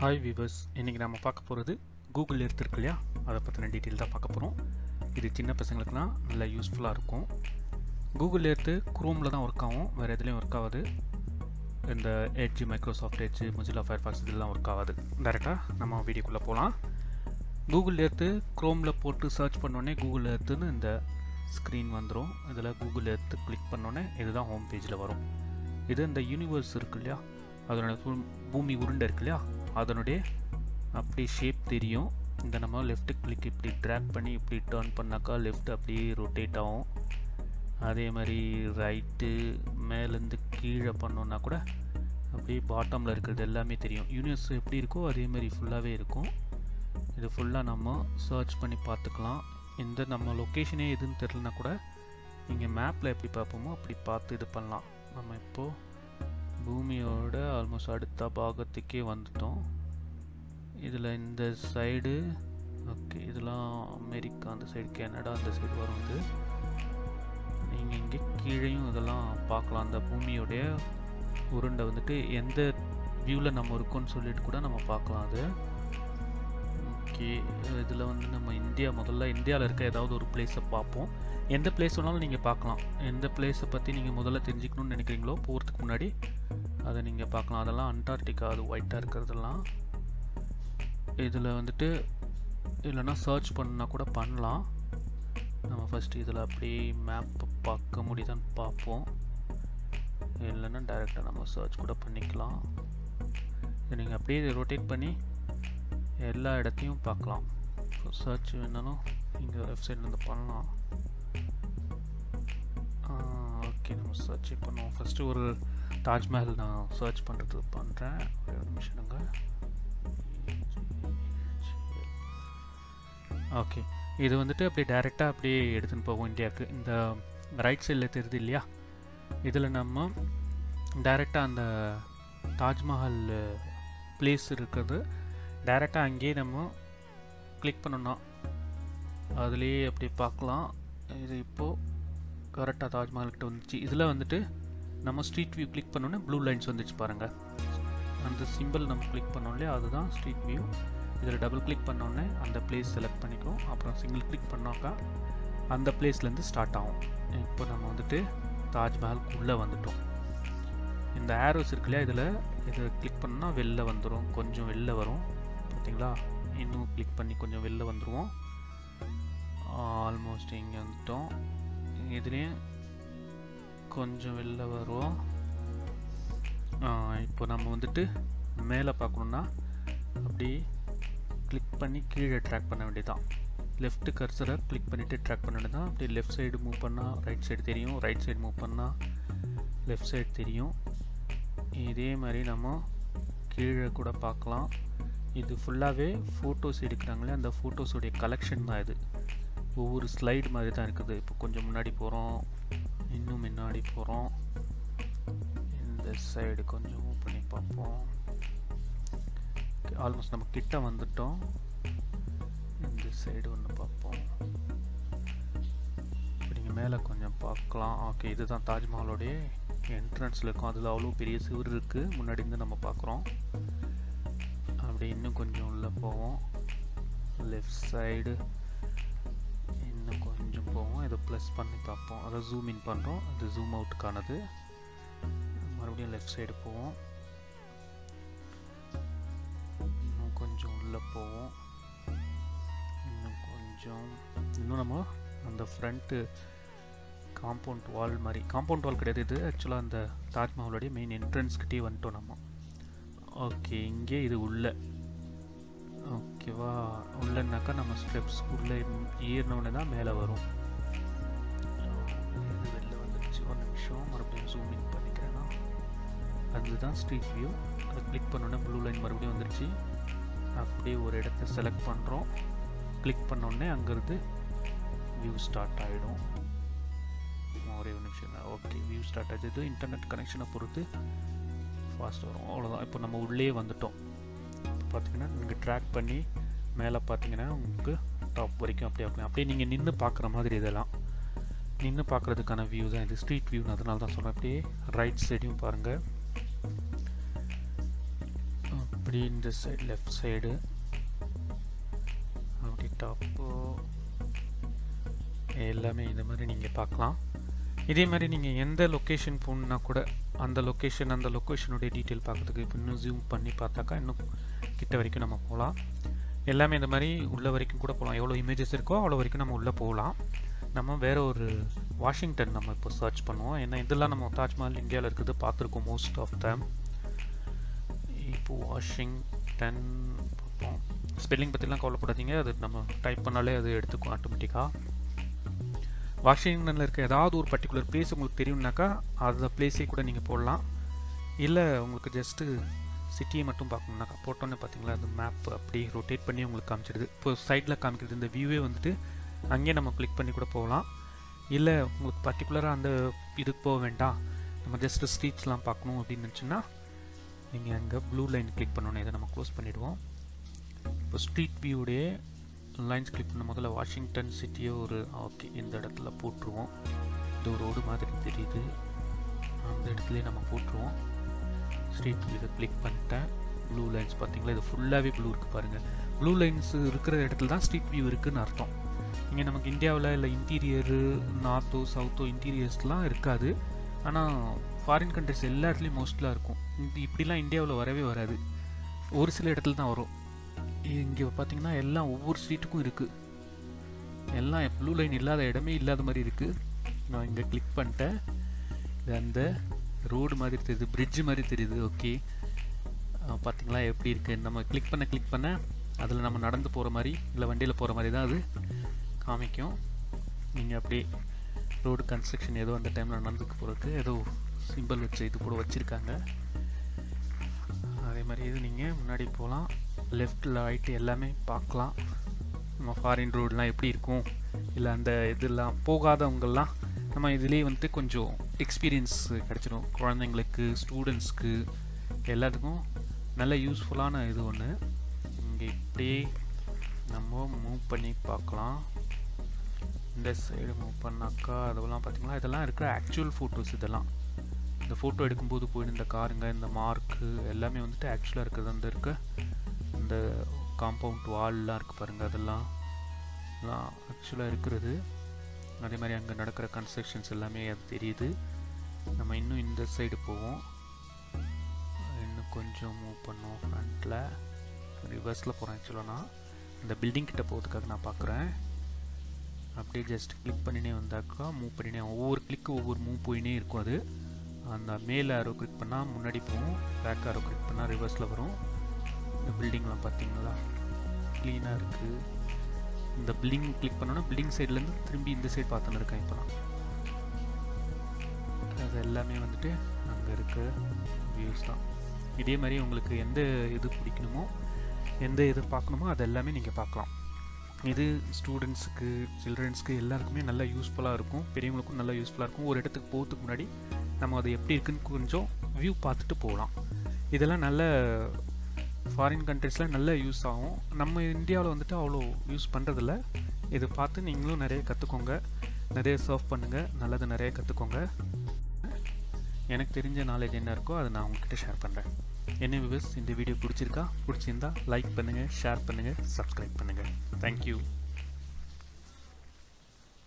Hi viewers, இன்றைக்கி நம்ம பார்க்க போகிறது கூகுள் எர்த் இருக்கு இல்லையா, அதை பற்றின டீட்டெயில் தான் பார்க்க போகிறோம். இது சின்ன பசங்களுக்குலாம் நல்லா யூஸ்ஃபுல்லாக இருக்கும். கூகுள் எர்த்து குரோமில் தான் ஒர்க் ஆகும், வேறு எதுலேயும் ஒர்க் ஆகாது. இந்த edge, Microsoft edge, Mozilla Firefox இதெல்லாம் ஒர்க் ஆகாது. டேரெக்டாக நம்ம வீடியோக்குள்ளே போகலாம். கூகுள் எர்த்து குரோமில் போட்டு சர்ச் பண்ணோடனே கூகுள் எர்த்துன்னு இந்த ஸ்க்ரீன் வந்துடும். இதில் கூகுள் எர்த்து கிளிக் பண்ணோன்னே இதுதான் ஹோம் பேஜில் வரும். இது இந்த யூனிவர்ஸ் இருக்கு இல்லையா, அதனோட பூமி உருண்டை இருக்கு இல்லையா, அதனுடைய அப்படி ஷேப் தெரியும். இந்த நம்ம லெஃப்ட்டு கிளிக் இப்படி ட்ராக் பண்ணி இப்படி டர்ன் பண்ணாக்கா லெஃப்ட் அப்படியே ரொட்டேட் ஆகும். அதே மாதிரி ரைட்டு மேலேருந்து கீழே பண்ணோன்னா கூட அப்படியே பாட்டமில் இருக்கிறது எல்லாமே தெரியும். யூனிவர்ஸ் எப்படி இருக்கோ அதே மாதிரி ஃபுல்லாகவே இருக்கும். இது ஃபுல்லாக நம்ம சர்ச் பண்ணி பார்த்துக்கலாம். இந்த நம்ம லொக்கேஷனே எதுன்னு தெரிலனா கூட நீங்கள் மேப்பில் எப்படி பார்ப்போமோ அப்படி பார்த்து இது பண்ணலாம். நம்ம இப்போது பூமியோட ஆல்மோஸ்ட் அடுத்த பாகத்துக்கே வந்துட்டோம். இதில் இந்த சைடு ஓகே, இதெல்லாம் அமெரிக்கா, அந்த சைடு கனடா, அந்த சைடு வரும். இது நீங்கள் இங்கே கீழேயும் இதெல்லாம் பார்க்கலாம். அந்த பூமியோடைய உருண்டை வந்துட்டு எந்த வியூவில் நம்ம இருக்கோன்னு சொல்லிட்டு கூட நம்ம பார்க்கலாம். அது ஓகே. இதில் வந்து நம்ம முதல்ல இந்தியாவில் இருக்க ஏதாவது ஒரு பிளேஸை பார்ப்போம். எந்த பிளேஸ் வேணாலும் நீங்கள் பார்க்கலாம். எந்த பிளேஸை பற்றி நீங்கள் முதல்ல தெரிஞ்சுக்கணுன்னு நினைக்கிறீங்களோ போகிறதுக்கு முன்னாடி அதை நீங்கள் பார்க்கலாம். அதெல்லாம் அண்டார்டிகா, அது ஒயிட்டாக இருக்கிறதெல்லாம். இதில் வந்துட்டு இல்லைன்னா சர்ச் பண்ணால் கூட பண்ணலாம். நம்ம ஃபஸ்ட்டு இதில் அப்படியே மேப் பார்க்க முடியுதான்னு பார்ப்போம். இல்லைன்னா டைரெக்டாக நம்ம சர்ச் கூட பண்ணிக்கலாம். இதை நீங்கள் அப்படியே ரொட்டேட் பண்ணி எல்லா இடத்தையும் பார்க்கலாம். சர்ச் வேணாலும் இங்கே வெப்சைட்லேருந்து பண்ணலாம். ஓகே, நம்ம சர்ச் பண்ணுவோம். ஃபஸ்ட்டு ஒரு தாஜ்மஹல் நான் சர்ச் பண்ணுறது பண்ணுறேன். ஒரு நிமிஷனுங்க. ஓகே, இது வந்துட்டு அப்படியே டைரெக்டாக அப்படியே எடுத்துன்னு போகும் இந்தியாவுக்கு. இந்த ரைட் சைடில் தெரியுது இல்லையா, இதில் நம்ம டைரெக்டாக அந்த தாஜ்மஹல் பிளேஸ் இருக்கிறது டைரெக்டாக அங்கேயே நம்ம கிளிக் பண்ணோன்னா அதுலேயே அப்படி பார்க்கலாம். இது இப்போது கரெக்டாக தாஜ்மஹல்கிட்ட வந்துச்சு. இதில் வந்துட்டு நம்ம ஸ்ட்ரீட் வியூ கிளிக் பண்ணோன்னே ப்ளூ லைன்ஸ் வந்துச்சு பாருங்கள். அந்த சிம்பிள் நம்ம கிளிக் பண்ணோம் இல்லையா, அதுதான் ஸ்ட்ரீட் வியூ. இதில் டபுள் கிளிக் பண்ணோடனே அந்த பிளேஸ் செலக்ட் பண்ணிக்கிறோம். அப்புறம் சிங்கிள் கிளிக் பண்ணாக்கா அந்த பிளேஸ்லேருந்து ஸ்டார்ட் ஆகும். இப்போ நம்ம வந்துட்டு தாஜ்மஹாலுக்குள்ளே வந்துட்டோம். இந்த ஆரோஸ் இருக்கு இல்லையா, இதை கிளிக் பண்ணால் வெளில வந்துடும். கொஞ்சம் வெளில வரும் பார்த்தீங்களா. இன்னும் கிளிக் பண்ணி கொஞ்சம் வெளில வந்துடுவோம். ஆல்மோஸ்ட் இங்கே வந்துட்டோம். இதுலேயும் கொஞ்சம் வெளில வருவோம். இப்போ நம்ம வந்துட்டு மேலே பார்க்கணுன்னா அப்படி கிளிக் பண்ணி கீழே ட்ராக் பண்ண வேண்டியதான். லெஃப்ட் கர்சரை கிளிக் பண்ணிவிட்டு ட்ராக் பண்ண வேண்டியதான். அப்படி லெஃப்ட் சைடு மூவ் பண்ணால் ரைட் சைடு தெரியும், ரைட் சைடு மூவ் பண்ணால் லெஃப்ட் சைடு தெரியும். இதே மாதிரி நம்ம கீழே கூட பார்க்கலாம். இது ஃபுல்லாகவே ஃபோட்டோஸ் எடுக்கிறாங்களே, அந்த ஃபோட்டோஸோடைய கலெக்ஷன் தான் இது. ஒவ்வொரு ஸ்லைடு மாதிரி தான் இருக்குது. இப்போ கொஞ்சம் முன்னாடி போகிறோம், இன்னும் முன்னாடி போகிறோம். இந்த சைடு கொஞ்சம் மூவ் பண்ணி பார்ப்போம். ஆல்மோஸ்ட் நம்ம கிட்ட வந்துட்டோம். இந்த சைடு ஒன்று பார்ப்போம். இப்போ நீங்கள் மேலே கொஞ்சம் பார்க்கலாம். ஓகே, இதுதான் தாஜ்மஹாலோடைய என்ட்ரன்ஸில் இருக்கும். அதில் அவ்வளோ பெரிய சுவர் இருக்குது. முன்னாடி இருந்து நம்ம பார்க்குறோம். அப்படி இன்னும் கொஞ்சம் உள்ளே போவோம். லெஃப்ட் சைடு இன்னும் கொஞ்சம் போவோம். இதை ப்ளஸ் பண்ணி பார்ப்போம். அதை ஜூம் இன் பண்ணுறோம். அது ஜூம் அவுட்டுக்கானது. மறுபடியும் லெஃப்ட் சைடு போவோம். இன்னும் கொஞ்சம் உள்ளே போவோம். இன்னும் நம்ம அந்த ஃப்ரண்ட்டு காம்பவுண்ட் வால் மாதிரி, காம்பவுண்ட் வால் கிடையாது இது ஆக்சுவலாக அந்த தாஜ்மஹாலோடைய மெயின் என்ட்ரன்ஸ்கிட்டே வந்துட்டோம் நம்ம. ஓகே, இங்கே இது உள்ள ஓகேவா. உள்ளனாக்கா நம்ம ஸ்டெப்ஸ் உள்ளே ஏறினோடனே தான் மேலே வரும். இது வெளில வந்துடுச்சு. ஒரு நிமிஷம் மறுபடியும் ஜூம் இன் பண்ணிக்கிறேன்னா அதுதான் ஸ்ட்ரீட் வியூ. அதை கிளிக் பண்ணோன்னே ப்ளூ லைன் மறுபடியும் வந்துடுச்சு. அப்படியே ஒரு இடத்த செலக்ட் பண்ணுறோம். கிளிக் பண்ணோடனே அங்கேருந்து வியூ ஸ்டார்ட் ஆகிடும். ஒரே ஒரு நிமிஷம் தான். ஓகே, வியூ ஸ்டார்ட் ஆகிடுது. இன்டர்நெட் கனெக்ஷனை பொறுத்து ஃபாஸ்ட் வரும். அவ்வளோதான். இப்போ நம்ம உள்ளே வந்துட்டோம். இப்போ பார்த்தீங்கன்னா நீங்கள் ட்ராக் பண்ணி மேலே பார்த்தீங்கன்னா உங்களுக்கு டாப் வரைக்கும் அப்படியே நீங்கள் நின்று பார்க்குற மாதிரி இதெல்லாம் நின்று பார்க்குறதுக்கான வியூ தான் இது. ஸ்ட்ரீட் வியூன்னு அதனால தான் சொல்கிறேன். அப்படியே ரைட் சைடையும் பாருங்கள். இப்படி இந்த சைடு லெஃப்ட் சைடு அப்படி டாப்பு எல்லாமே இந்த மாதிரி நீங்கள் பார்க்கலாம். இதே மாதிரி நீங்கள் எந்த லொக்கேஷன் போகணுன்னா கூட அந்த லொக்கேஷனுடைய டீட்டெயில் பார்க்கறதுக்கு இப்போ இன்னும் ஜூம் பண்ணி பார்த்தாக்கா இன்னும் கிட்ட வரைக்கும் நம்ம போகலாம். எல்லாமே இந்த மாதிரி உள்ள வரைக்கும் கூட போகலாம். எவ்வளோ இமேஜஸ் இருக்கோ அவ்வளோ வரைக்கும் நம்ம உள்ளே போகலாம். நம்ம வேறு ஒரு வாஷிங்டன் நம்ம இப்போ சர்ச் பண்ணுவோம். ஏன்னா இதெல்லாம் நம்ம தாஜ்மஹால் இந்தியாவில் இருக்குது பார்த்துருக்கோம் மோஸ்ட் ஆஃப் டைம். இப்போ வாஷிங்டன் பார்ப்போம். ஸ்பெல்லிங் பற்றிலாம் கவலைப்படாதீங்க, அது நம்ம டைப் பண்ணாலே அது எடுத்துக்கும் ஆட்டோமேட்டிக்காக. வாஷிங்டனில் இருக்க ஏதாவது ஒரு பர்டிகுலர் பிளேஸ் உங்களுக்கு தெரியும்னாக்கா அந்த பிளேஸே கூட நீங்கள் போடலாம். இல்லை உங்களுக்கு ஜஸ்ட்டு சிட்டியை மட்டும் பார்க்கணுன்னாக்கா போட்டோன்னே பார்த்தீங்களா அந்த மேப் அப்படி ரொட்டேட் பண்ணி உங்களுக்கு காமிச்சிடுது. இப்போ சைடில் காமிக்கிறது இந்த வியூவே வந்துட்டு அங்கேயே நம்ம கிளிக் பண்ணி கூட போகலாம். இல்லை உங்களுக்கு பர்டிகுலராக அந்த இதுக்கு போக வேண்டாம், நம்ம ஜஸ்ட்டு ஸ்ட்ரீட்ஸ்லாம் பார்க்கணும் அப்படின்னு நினச்சின்னா நீங்கள் அங்கே ப்ளூ லைன் கிளிக் பண்ணணும். இதை நம்ம க்ளோஸ் பண்ணிவிடுவோம். இப்போ ஸ்ட்ரீட் வியூடைய லைன்ஸ் கிளிக் பண்ண முதல்ல வாஷிங்டன் சிட்டியோ ஒரு ஓகே இந்த இடத்துல போட்டுருவோம். இது ஒரு ரோடு மாதிரி தெரியுது, அந்த இடத்துலையே நம்ம போட்டுருவோம். ஸ்ட்ரீட் வியூ இதை கிளிக் பண்ணிட்டேன். ப்ளூ லைன்ஸ் பார்த்தீங்களா, இது ஃபுல்லாகவே ப்ளூ இருக்குது பாருங்கள். ப்ளூ லைன்ஸ் இருக்கிற இடத்துல தான் ஸ்ட்ரீட் வியூ இருக்குதுன்னு அர்த்தம். இங்கே நமக்கு இந்தியாவில் இல்லை இன்டீரியரு நார்த்தோ சவுத்தோ இன்டீரியர்ஸ்லாம் இருக்காது. ஆனால் ஃபாரின் கண்ட்ரிஸ் எல்லா இடத்துலையும் மோஸ்ட்லாக இருக்கும். இப்படிலாம் இந்தியாவில் வரவே வராது, ஒரு சில இடத்துல தான் வரும். இங்கே பார்த்தீங்கன்னா எல்லாம் ஒவ்வொரு ஸ்ட்ரீட்டுக்கும் இருக்குது. எல்லாம் ப்ளூ லைன் இல்லாத இடமே இல்லாத மாதிரி இருக்குது. நான் இங்கே கிளிக் பண்ணிட்டேன். இது அந்த ரோடு மாதிரி தெரியுது, பிரிட்ஜு மாதிரி தெரியுது. ஓகே பார்த்தீங்களா எப்படி இருக்குது. நம்ம கிளிக் பண்ண அதில் நம்ம நடந்து போகிற மாதிரி இல்லை வண்டியில் போகிற மாதிரி தான் அது காமிக்கும். நீங்கள் அப்படியே ரோடு கன்ஸ்ட்ரக்ஷன் ஏதோ அந்த டைமில் நடந்துக்கு போகிறதுக்கு ஏதோ சிம்பிள் வச்சு இது கூட வச்சுருக்காங்க. அதே மாதிரி இது நீங்கள் முன்னாடி போகலாம், லெஃப்ட் ரைட்டு எல்லாமே பார்க்கலாம். நம்ம ஃபாரின் ரோடெலாம் எப்படி இருக்கும், இல்லை அந்த இதெல்லாம் போகாதவங்கெல்லாம் நம்ம இதுலேயே வந்துட்டு கொஞ்சம் எக்ஸ்பீரியன்ஸ் கிடச்சிடும். குழந்தைங்களுக்கு ஸ்டூடெண்ட்ஸ்க்கு எல்லாத்துக்கும் நல்ல யூஸ்ஃபுல்லான இது ஒன்று. இங்கே இப்படியே நம்ம மூவ் பண்ணி பார்க்கலாம். இந்த சைடு மூவ் பண்ணாக்கா அதெல்லாம் பார்த்திங்களா, இதெல்லாம் இருக்கிற ஆக்சுவல் ஃபோட்டோஸ். இதெல்லாம் இந்த ஃபோட்டோ எடுக்கும்போது போயிட்டு இந்த காருங்க இந்த மார்க்கு எல்லாமே வந்துட்டு ஆக்சுவலாக இருக்கிறது. அந்த இருக்க இந்த காம்பவுண்ட் வால்லாம் இருக்குது பாருங்கள், அதெல்லாம் ஆக்சுவலாக இருக்கிறது. அதே மாதிரி அங்கே நடக்கிற கன்ஸ்ட்ரக்ஷன்ஸ் எல்லாமே அது தெரியுது. நம்ம இன்னும் இந்த சைடு போவோம், இன்னும் கொஞ்சம் மூவ் பண்ணுவோம். ஃப்ரண்ட்டில் ரிவர்ஸில் போகிறேன். ஆக்சுவலாக நான் இந்த பில்டிங் கிட்ட போகிறதுக்காக நான் பார்க்குறேன். அப்படியே ஜஸ்ட் கிளிக் பண்ணினே வந்தாக்கா மூவ் பண்ணினே ஒவ்வொரு கிளிக்கு ஒவ்வொரு மூவ் போயினே இருக்கும். அது அந்த மேல் ஆரோ கிளிக் பண்ணால் முன்னாடி போகும், பேக் ஆரோ கிளிக் பண்ணால் ரிவர்ஸில் வரும். இந்த பில்டிங்லாம் பார்த்தீங்களா க்ளீனாக இருக்குது. இந்த பில்டிங் கிளிக் பண்ணோன்னா பில்டிங் சைட்லேருந்து திரும்பி இந்த சைடு பார்த்துன்னு இருக்கேன். இப்போ நான் அது எல்லாமே வந்துட்டு அங்கே இருக்க வியூஸ் தான். இதே மாதிரி உங்களுக்கு எந்த இது பிடிக்கணுமோ எந்த இது பார்க்கணுமோ அது எல்லாமே நீங்கள் பார்க்கலாம். இது ஸ்டூடெண்ட்ஸுக்கு சில்ட்ரன்ஸ்க்கு எல்லாருக்குமே நல்லா யூஸ்ஃபுல்லாக இருக்கும், பெரியவங்களுக்கும் நல்லா யூஸ்ஃபுல்லாக இருக்கும். ஒரு இடத்துக்கு போகிறதுக்கு முன்னாடி நம்ம அது எப்படி இருக்குன்னு கொஞ்சம் வியூ பார்த்துட்டு போகலாம். இதெல்லாம் நல்ல ஃபாரின் கண்ட்ரீஸில் நல்ல யூஸ் ஆகும். நம்ம இந்தியாவில் வந்துட்டு அவ்வளோ யூஸ் பண்ணுறதில்ல. இதை பார்த்து நீங்களும் நிறைய கற்றுக்கோங்க, நிறைய சர்வ் பண்ணுங்கள், நல்லது நிறைய கற்றுக்கோங்க. எனக்கு தெரிஞ்ச நாலேஜ் என்ன இருக்கோ அதை நான் உங்கள்கிட்ட ஷேர் பண்ணுறேன். என்ன வியூவர்ஸ், இந்த வீடியோ பிடிச்சிருந்தா லைக் பண்ணுங்கள், ஷேர் பண்ணுங்கள், சப்ஸ்கிரைப் பண்ணுங்கள். தேங்க்யூ.